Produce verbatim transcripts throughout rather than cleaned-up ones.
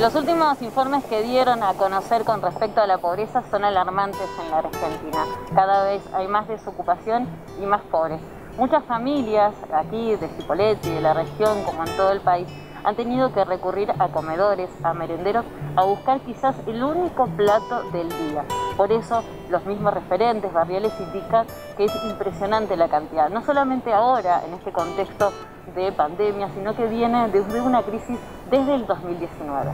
Los últimos informes que dieron a conocer con respecto a la pobreza son alarmantes en la Argentina. Cada vez hay más desocupación y más pobres. Muchas familias aquí de Cipolletti, de la región, como en todo el país, han tenido que recurrir a comedores, a merenderos, a buscar quizás el único plato del día. Por eso los mismos referentes barriales indican que es impresionante la cantidad, no solamente ahora en este contexto de pandemia, sino que viene desde una crisis desde el dos mil diecinueve.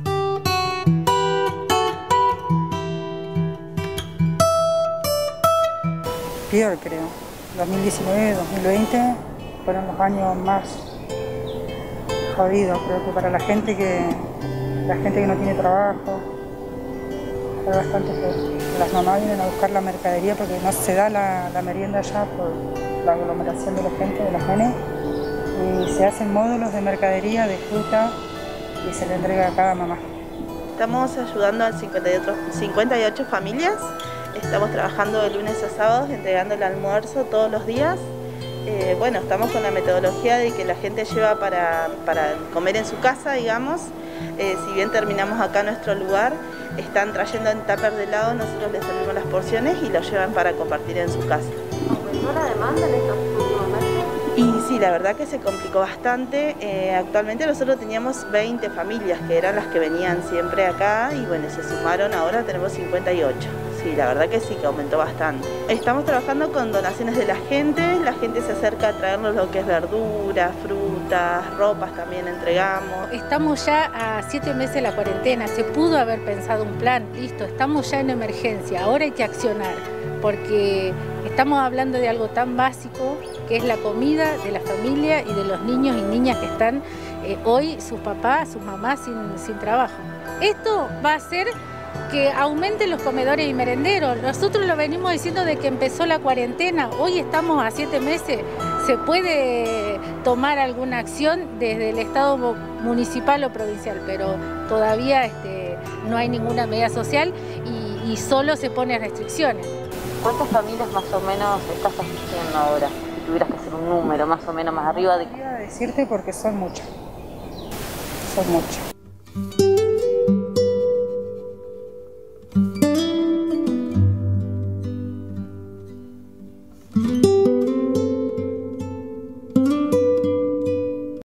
Peor, creo. dos mil diecinueve, dos mil veinte fueron los años más jodidos, creo que para la gente que la gente que no tiene trabajo. Fue bastante feo. Las mamás vienen a buscar la mercadería porque no se da la, la merienda allá por la aglomeración de la gente, de los nenes. Y se hacen módulos de mercadería, de fruta, y se le entrega a cada mamá. Estamos ayudando a cincuenta y ocho familias. Estamos trabajando de lunes a sábados, entregando el almuerzo todos los días. Eh, bueno, estamos con la metodología de que la gente lleva para, para comer en su casa, digamos. Eh, si bien terminamos acá nuestro lugar, están trayendo en tupper de helado, nosotros les servimos las porciones y lo llevan para compartir en su casa. ¿Aumentó la demanda en estos últimos meses? Y sí, la verdad que se complicó bastante. Eh, actualmente nosotros teníamos veinte familias que eran las que venían siempre acá y bueno, se sumaron, ahora tenemos cincuenta y ocho. Sí, la verdad que sí, que aumentó bastante. Estamos trabajando con donaciones de la gente, la gente se acerca a traernos lo que es verduras, frutas, ropas también entregamos. Estamos ya a siete meses de la cuarentena, se pudo haber pensado un plan, listo, estamos ya en emergencia, ahora hay que accionar, porque estamos hablando de algo tan básico que es la comida de la familia y de los niños y niñas que están eh, hoy, sus papás, sus mamás sin, sin trabajo. Esto va a hacer que aumenten los comedores y merenderos. Nosotros lo venimos diciendo desde que empezó la cuarentena, hoy estamos a siete meses, se puede tomar alguna acción desde el Estado municipal o provincial, pero todavía este, no hay ninguna medida social y, y solo se ponen restricciones. ¿Cuántas familias más o menos estás asistiendo ahora? Si tuvieras que hacer un número más o menos más arriba de... No voy a decirte porque son muchas, son muchas.